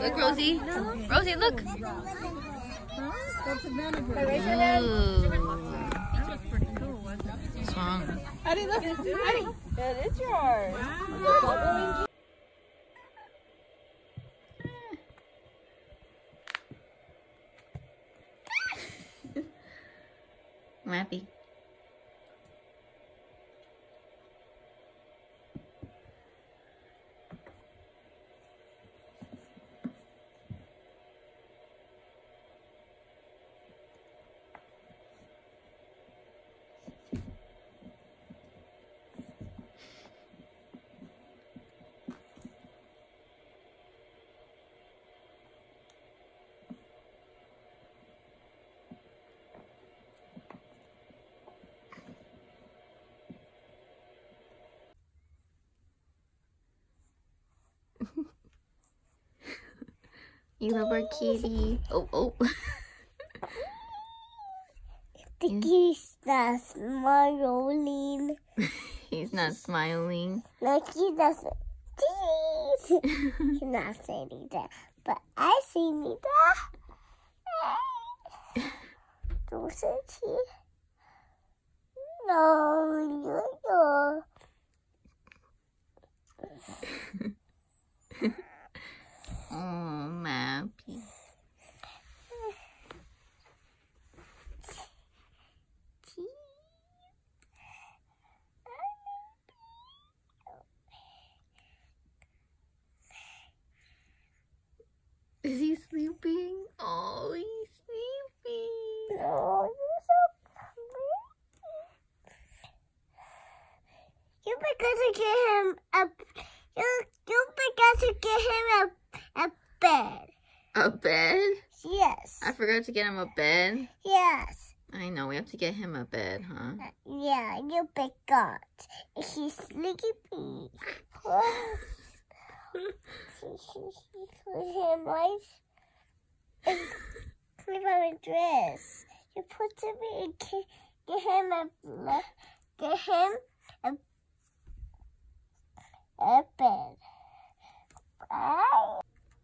Look, Rosie. Rosie, look. That's a vinegar. What's wrong? Eddie, look. Eddie. That is yours. Wow. I'm happy. You love our kitty. Oh, oh. The kitty's not smiling. He's not smiling. No, he doesn't. He's not saying that. But I see me that. Doesn't he? No, no. Oh, Mappy. Is he sleeping? Oh, he's sleeping. No, you're so pretty. You forgot to get him a. You forgot to get him a bed. A bed? Yes. I forgot to get him a bed. Yes. I know, we have to get him a bed, huh? Yeah, you forgot. He's sleeping. Him right. Put him on a dress. You put him in. Get him a bed. Bye.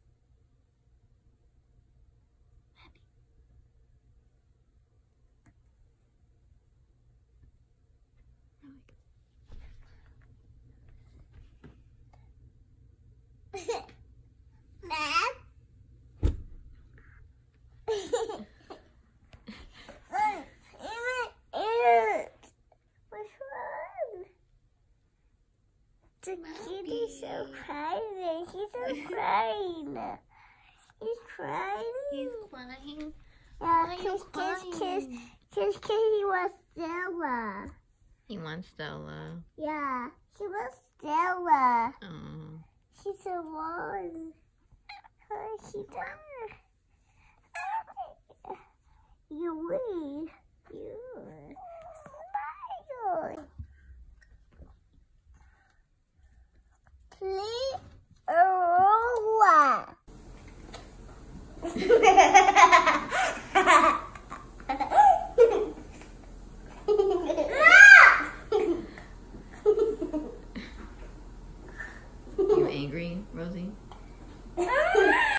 The kitty's so crying. He's so crying. He's crying. He's crying. Yeah, kiss. He wants Stella. He wants Stella. Yeah, he wants Stella. Oh. She's alone. She died. You wait. You.